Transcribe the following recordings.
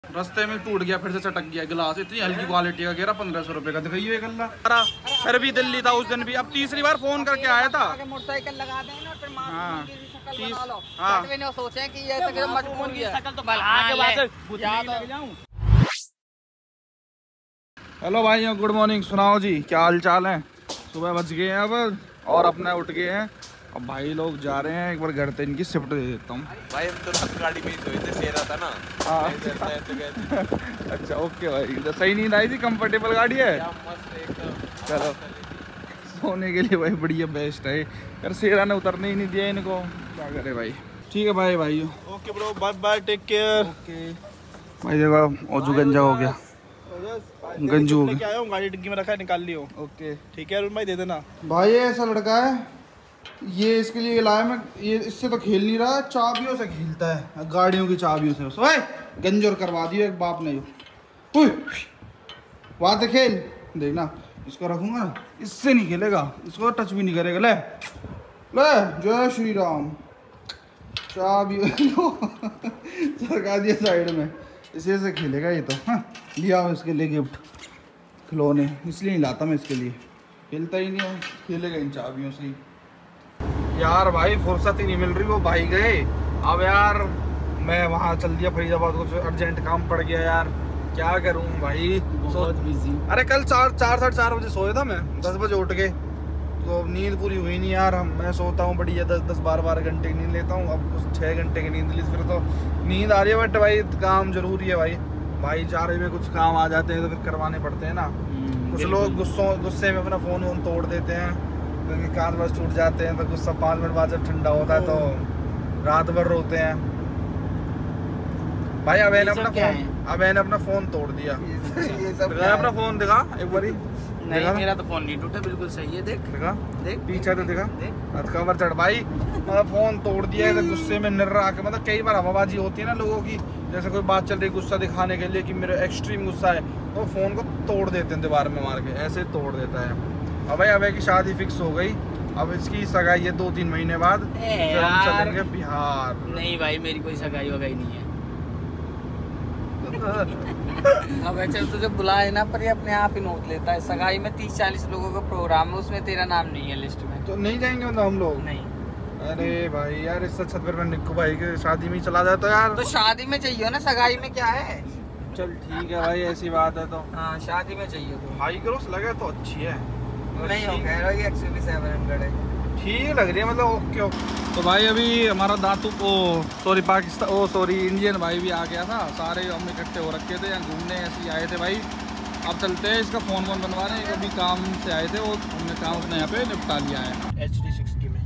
रास्ते में टूट गया, फिर से चटक गया गिलास। इतनी हल्की क्वालिटी का गिरा, 1500 रुपए का दिखाइए गल्ला। फिर भी दिल्ली था उस दिन भी, अब तीसरी बार फोन करके आया था। मोटरसाइकिल लगा दें ना, फिर हाँ सोचे कि ये मजबूरी है। हेलो भाई, गुड मॉर्निंग। सुनाओ जी, क्या हाल चाल है? सुबह बज गए हैं अब और अपना उठ गए हैं। अब भाई लोग जा रहे हैं, एक बार घर पे इनकी शिफ्ट दे देता हूँ। भाई हम तो रात गाड़ी में ही सोए थे, सेरा था ना। हाँ अच्छा ओके भाई, तो सही नींद आई थी? कंफर्टेबल गाड़ी है, मस्त एकदम। चलो सोने के लिए भाई बढ़िया बेस्ट है। यार सेरा ने उतरने ही नहीं दिया इनको, क्या करे भाई। ठीक है भाई, भाई okay bro, bye bye, take care. Okay भाई। देखो ओजू गंजा हो गया, गंजू हो गया। क्या आया हूँ, गाड़ी डिग्गी में रखा है, निकाल लियो। ओके ठीक है अरुण भाई, दे देना। भाई ऐसा लड़का है ये, इसके लिए लाया मैं। ये इससे तो खेल नहीं रहा, चाबियों से खेलता है, गाड़ियों की चाबियों से। ओए गंजोर करवा दियो एक बाप ने। वहाँ से खेल देखना, इसको रखूंगा ना, इससे नहीं खेलेगा, इसको टच भी नहीं करेगा। ले ले, जय श्री राम। चाबी सरका दिया साइड में, इसी से खेलेगा ये तो। हाँ लिया इसके लिए गिफ्ट खिलौने, इसलिए नहीं लाता मैं इसके लिए, खेलता ही नहीं है, खेलेगा इन चाबियों से ही। यार भाई फुर्सत ही नहीं मिल रही, वो भाई गए। अब यार मैं वहाँ चल दिया फरीदाबाद, कुछ अर्जेंट काम पड़ गया यार, क्या करूँ भाई। बहुत बिजी। अरे कल 4-4:30 बजे सोया था मैं, 10 बजे उठ के, तो नींद पूरी हुई नहीं यार। मैं सोता हूँ बढ़िया 10-12 घंटे की नींद लेता हूँ, अब कुछ 6 घंटे की नींद ली, फिर तो नींद आ रही है। बट भाई काम जरूरी है भाई चारे में कुछ काम आ जाते हैं तो फिर करवाने पड़ते हैं ना। कुछ लोग गुस्से में अपना फ़ोन वोन तोड़ देते हैं, क्योंकि कांच वाच टूट जाते हैं, तो गुस्सा 5 मिनट बाद जब ठंडा होता है तो रात भर रोते हैं भाई। अब मैंने अपना फ़ोन तोड़ दिया। ये सब अपना फ़ोन दिखा एक बारी। नहीं मेरा तो फोन नहीं टूटा, बिल्कुल सही है। देख देख पीछे तो दिखा, कवर चढ़ भाई। मतलब फ़ोन तोड़ दिया है, गुस्से में निर्रा के। मतलब कई बार हवाबाजी होती है ना लोगों की, जैसे कोई बात चल रही, गुस्सा दिखाने के लिए कि मेरा एक्सट्रीम गुस्सा है, तो फ़ोन को तोड़ देते हैं, दीवार में मार के ऐसे तोड़ देता है। अब भाई अबे की शादी फिक्स हो गई, अब इसकी सगाई है 2-3 महीने बाद, फिर हम चलेंगे बिहार। नहीं भाई मेरी कोई सगाई वगाई नहीं है। अब अच्छा तुझे बुलाए ना, पर ये अपने आप ही नोट लेता है। सगाई में 30-40 लोगों का प्रोग्राम है, उसमें तेरा नाम नहीं है लिस्ट में। तो नहीं जाएंगे मतलब हम लोग? नहीं। अरे भाई यार, इस छत पर निक्कू भाई के शादी में ही चला जाए तो यार। तो शादी में चाहिए ना, सगाई में क्या है। चल ठीक है भाई, ऐसी बात है तो। हाँ शादी में चाहिए तो। हाई क्रॉस लगे तो अच्छी है, नहीं हो गया XUV 700 है, ठीक लग रही है मतलब। ओके तो भाई अभी हमारा दातू सॉरी इंडियन भाई भी आ गया था। सारे हम इकट्ठे हो रखे थे, यहाँ घूमने ऐसे ही आए थे भाई। अब चलते हैं, इसका फ़ोन बनवाने, अभी काम से आए थे वो, हमने काम अपने यहाँ पे निपटा लिया है HD60 में।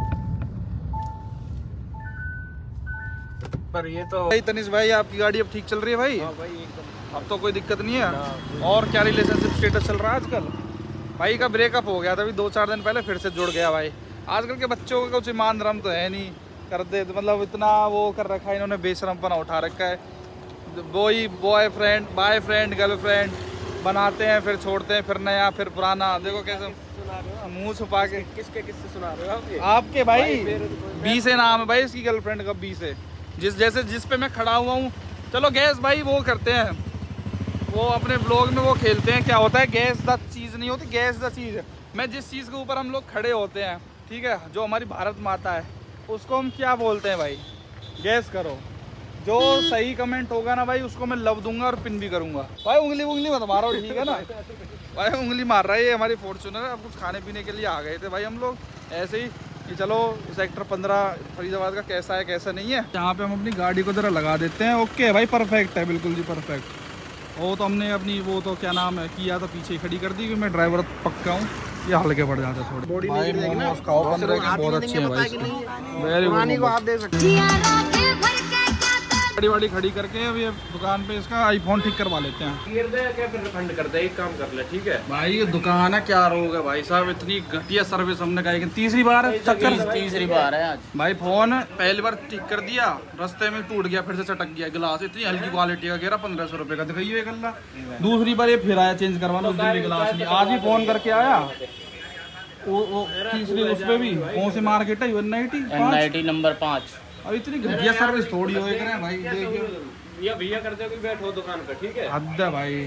पर ये तो भाई तनिष भाई, आपकी गाड़ी अब ठीक चल रही है भाई? हाँ भाई एकदम, अब तो कोई दिक्कत नहीं है। और क्या रिलेशनशिप स्टेटस चल रहा है आजकल? भाई का ब्रेकअप हो गया था अभी 2-4 दिन पहले, फिर से जुड़ गया भाई। आजकल के बच्चों का कुछ ईमान धर्म तो है नहीं, कर दे मतलब इतना वो कर रखा है इन्होंने, बेशरमपना उठा रखा है। वही बॉयफ्रेंड गर्लफ्रेंड बनाते हैं, फिर छोड़ते हैं, फिर नया फिर पुराना। देखो कैसे मुंह छुपा के। किससे सुना रहे हो आपके भाई? बी से नाम है भाई इसकी गर्लफ्रेंड का, बी से। जिस पे मैं खड़ा हुआ हूँ। चलो गैस भाई वो करते हैं, वो अपने ब्लॉग में वो खेलते हैं, क्या होता है गैस द चीज़ नहीं होती, गैस द चीज़ है। मैं जिस चीज़ के ऊपर हम लोग खड़े होते हैं, ठीक है, जो हमारी भारत माता है, उसको हम क्या बोलते हैं भाई? गैस करो। जो सही कमेंट होगा ना भाई, उसको मैं लव दूंगा और पिन भी करूंगा भाई। उंगली मत मारो, ठीक है ना भाई? उंगली मार रहा है ये हमारी फॉर्च्यूनर। अब कुछ खाने पीने के लिए आ गए थे भाई हम लोग ऐसे ही, कि चलो सेक्टर 15 फरीदाबाद का कैसा है कैसा नहीं है, यहाँ पे हम अपनी गाड़ी को ज़रा लगा देते हैं। ओके भाई, परफेक्ट है, बिल्कुल जी परफेक्ट। वो तो हमने अपनी वो तो क्या नाम है किया तो पीछे खड़ी कर दी, कि मैं ड्राइवर पक्का हूँ, ये हल्के पड़ जाते हैं थोड़े। भाई मोमोज खाओ 15 के, बहुत अच्छे हैं भाई, वेरी गुड। आप देख सकते हैं गाड़ी वाड़ी खड़ी करके अब ये दुकान पे इसका आईफोन ठीक करवा लेते हैं। गिर दे क्या फिर रिफंड कर दे, एक काम कर ले, ठीक है भाई? ये दुकान है, क्या रोग है भाई साहब, इतनी घटिया सर्विस हमने कहा। तीसरी बार तीसरी बार है आज भाई। फोन पहली बार ठीक कर दिया, रास्ते में टूट गया, फिर से चटक गया गिलास। इतनी हल्की क्वालिटी का गिरा, 1500 रुपए का दिखाइए गल्ला। दूसरी बार ये फिर आया चेंज करवाना, उस दिन भी गिलास नहीं। आज ही फोन करके आया वो तीसरी, उस पे भी कौन सी मार्केट है? NIT नंबर 5। अब इतनी घटिया सर्विस थोड़ी हो भाई। देखिए भैया भैया करते हुए बैठो दुकान पे, ठीक है। हद है भाई।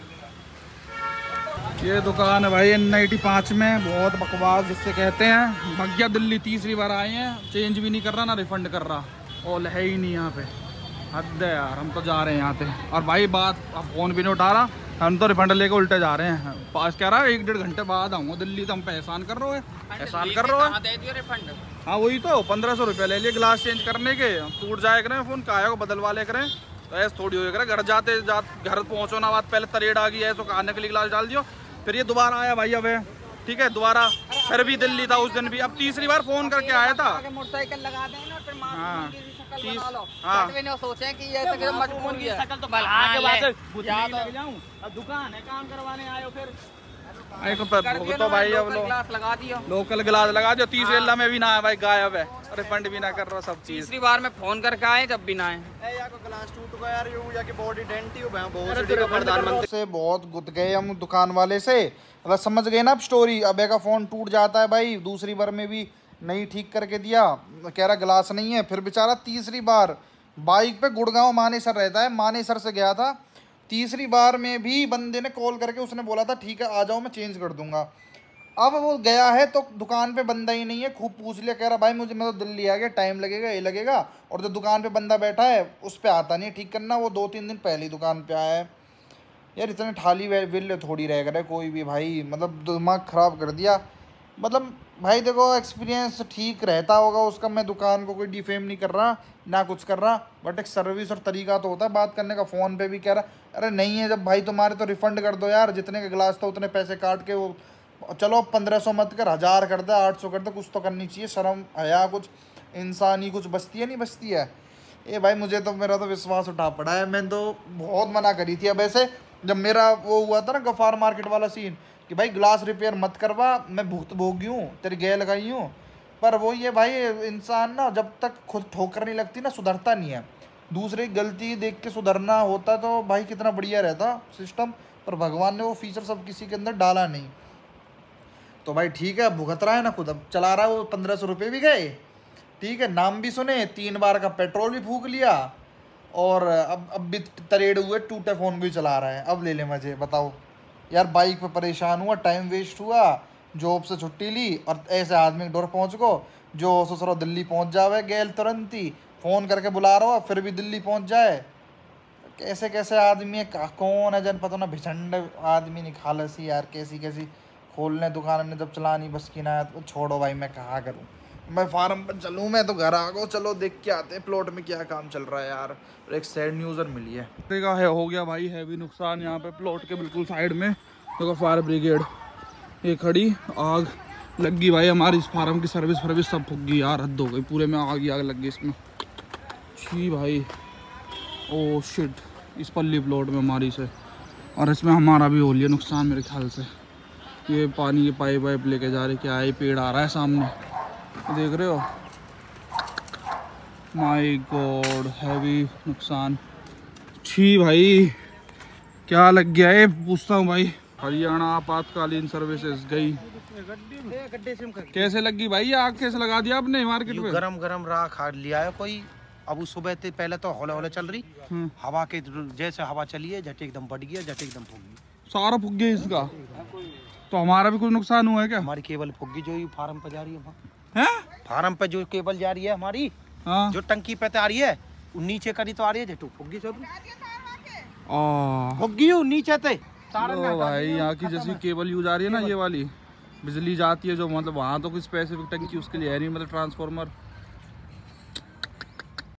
ये दुकान है भाई N95 में, बहुत बकवास जिससे कहते हैं। भैया दिल्ली तीसरी बार आए हैं, चेंज भी नहीं कर रहा ना रिफंड कर रहा, और है ही नहीं यहाँ पे। हद है यार, हम तो जा रहे हैं यहाँ से। और भाई बात, अब फ़ोन भी नहीं उठा रहा, हम तो रिफंड लेके उल्टे जा रहे हैं। पास कह रहा है 1-1.5 घंटे बाद आऊँगा दिल्ली, तो हम पे एहसान कर रहे हो, एहसान कर रहे हो। रिफंड हाँ वही तो 1500 रुपये ले लिए ग्लास चेंज करने के। टूट जाए करें फ़ोन, काया को बदलवा ले करें, तो ऐसे थोड़ी हो करे। घर जाते घर पहुँचो ना, बात पहले तरेड़ आ गई है तो खाने के लिए गिलास डाल दियो। फिर ये दोबारा आया भाई, अब है ठीक है दोबारा, फिर भी दिल्ली था उस दिन भी, अब तीसरी बार फ़ोन करके आया था। मोटरसाइकिल लगा देना, फिर हाँ हाँ सोचे कि ये तो मजबूर की शक्ल तो दुकान है, काम करवाने आए हो, फिर तो भाई अब ग्लास लगा दिया, लोकल गिलास लगा दिया। तीसरे अल्लाह में भी ना है भाई, गायब है, रिफंड भी ना कर रहा सब चीज। तीसरी बार में फोन करके आए जब भी ना आए। प्रधानमंत्री से बहुत गुत गए हम दुकान वाले से, मतलब समझ गए ना अब स्टोरी। अबे का फोन टूट जाता है भाई, दूसरी बार में भी नहीं ठीक करके दिया, कह रहा गिलास नहीं है। फिर बेचारा तीसरी बार बाइक पे गुड़गांव मानेसर रहता है, मानेसर से गया था। तीसरी बार में भी बंदे ने कॉल करके उसने बोला था ठीक है आ जाओ मैं चेंज कर दूंगा। अब वो गया है तो दुकान पे बंदा ही नहीं है, खूब पूछ लिया, कह रहा भाई मुझे, मैं तो दिल्ली आ गया, टाइम लगेगा ये लगेगा। और जो दुकान पे बंदा बैठा है उस पर आता नहीं है ठीक करना, वो 2-3 दिन पहले ही दुकान पे आया है। यार इतने ठाली विल्ले थोड़ी रह करे कोई भी भाई, मतलब दिमाग ख़राब कर दिया। मतलब भाई देखो एक्सपीरियंस ठीक रहता होगा उसका, मैं दुकान को कोई डिफेम नहीं कर रहा ना कुछ कर रहा, बट एक सर्विस और तरीका तो होता है बात करने का। फ़ोन पे भी कह रहा अरे नहीं है, जब भाई तुम्हारे तो रिफ़ंड कर दो यार, जितने का गिलास था उतने पैसे काट के, वो चलो 1500 मत कर, 1000 कर दे, 800 कर दे, कुछ तो करनी चाहिए, शर्म हया कुछ इंसानी कुछ बचती है नहीं बचती है। ये भाई मुझे तो, मेरा तो विश्वास उठा पड़ा है। मैंने तो बहुत मना करी थी। अब ऐसे जब मेरा वो हुआ था ना गफ़ार मार्केट वाला सीन कि भाई ग्लास रिपेयर मत करवा, मैं भुगत भोगी हूँ, तेरी गै लगाई हूँ, पर वो ये भाई इंसान ना जब तक खुद ठोकर नहीं लगती ना सुधरता नहीं है। दूसरे की गलती देख के सुधरना होता तो भाई कितना बढ़िया रहता सिस्टम, पर भगवान ने वो फीचर सब किसी के अंदर डाला नहीं। तो भाई ठीक है, भुगत रहा है ना खुद, अब चला रहा है वो, 1500 रुपये भी गए, ठीक है, नाम भी सुने, 3 बार का पेट्रोल भी फूक लिया, और अब भी तरेड़ हुए, टूटे फ़ोन भी चला रहा है। अब ले ले मजे, बताओ यार। बाइक पे परेशान हुआ, टाइम वेस्ट हुआ, जॉब से छुट्टी ली, और ऐसे आदमी के डोर पहुँच गो जो ससुरो दिल्ली पहुँच जावे गैल तुरंत ही, फ़ोन करके बुला रहा हो फिर भी दिल्ली पहुँच जाए। कैसे कैसे आदमी है, कौन है जन पता ना, भिचंड आदमी निकाल सी यार, कैसी कैसी खोलने दुकान ने जब चलानी बस की ना, तो छोड़ो भाई मैं कहाँ करूँ, मैं फार्म पर चलूँ, मैं तो घर आ गो, चलो देख के आते हैं प्लॉट में क्या काम चल रहा है यार। एक सैड न्यूज़र मिली है, देखा है हो गया भाई हैवी नुकसान यहाँ पे प्लॉट के बिल्कुल साइड में। देखो फायर ब्रिगेड ये खड़ी, आग लग गई भाई, हमारी इस फार्म की सर्विस सब फूक गई यार, हद हो गई, पूरे में आग लग गई इसमें। छी भाई, ओ शिट, इस पल्ली प्लॉट में हमारी से, और इसमें हमारा भी हो लिया नुकसान मेरे ख्याल से। ये पानी के पाइप वाइप लेके जा रहे, क्या है, पेड़ आ रहा है सामने, देख रहे हो, माय गॉड हैवी नुकसान। छी भाई क्या लग गया है, पूछता हूँ भाई। हरियाणा आपातकालीन सर्विसेज गई, कैसे लगी भाई आग, कैसे लगा दिया आपने मार्केट में? गरम राख हार लिया है कोई, अब सुबह से पहले तो हौले चल रही, हवा के जैसे हवा चली है, झट एकदम बढ़ गया, झट एकदम फूक गई, सारा फूक गया इसका। तो हमारा भी कुछ नुकसान हुआ है क्या? हमारी केबल फूक गई, जो फार्म पे जा रही है, फार्म पे जो केबल जा रही है हमारी, हाँ? जो टंकी पे आ रही है नीचे करी तो आ रही है, झटू फूक गई सब, फूक गई नीचे से। तो भाई यहाँ की जैसी केबल यूज आ रही है ना, ये वाली बिजली जाती है जो, मतलब वहाँ तो कोई स्पेसिफिक टंकी उसके लिए है नहीं, मतलब ट्रांसफार्मर